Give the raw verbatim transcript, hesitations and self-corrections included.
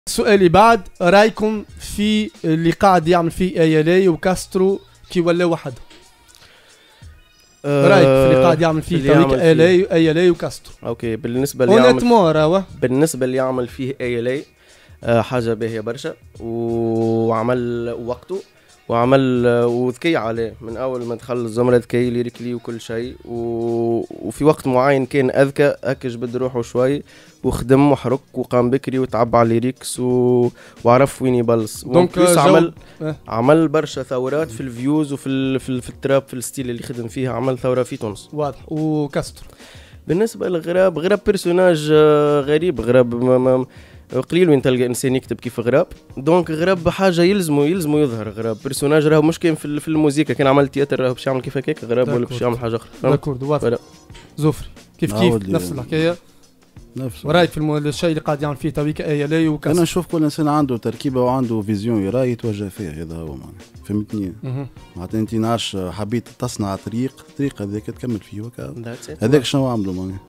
سؤالي بعد رايكم في اللي قاعد يعمل فيه ايالي وكاسترو كي ولا وحده؟ أه رايك في اللي قاعد يعمل فيه تويك ايالي ايالي وكاسترو؟ اوكي بالنسبه اللي يعمل راهو بالنسبه اللي يعمل فيه ايالي أه حاجه باهيه برشا وعمل وقته وعمل وذكي عليه من اول ما دخل الزمره، ذكي ليريكلي وكل شيء و... وفي وقت معين كان اذكى هكا جبد روحه شوي وخدم وحرك وقام بكري وتعب على الليريكس و... وعرف وين يبلص. دونك عمل اه. عمل برشا ثورات في الفيوز وفي ال... في, ال... في التراب في الستيل اللي خدم فيها، عمل ثوره في تونس واضح. وكاستر بالنسبه للغراب، غراب بيرسوناج غريب، غراب ما... ما... قليل وين تلقى انسان يكتب كيف غراب. دونك غراب حاجه يلزمه يلزمه يظهر غراب بيرسوناج، راهو مش كاين في, في الموسيقى. كان عمل تياتر راهو باش يعمل كيف هكاك غراب ولا باش يعمل حاجه اخرى. داكورد واضح. زوفري كيف كيف نفس الحكايه نفس ورايك في الم... الشيء اللي قاعد يعمل فيه تويك ايالي وكاس؟ انا نشوف كل انسان عنده تركيبه وعنده فيزيون يراي يتوجه فيها، هذا هو معناها فهمتني. معناتها انت نعرفش حبيت تصنع طريق الطريق هذاك تكمل فيه وكذا، هذاك شنو عملوا معناها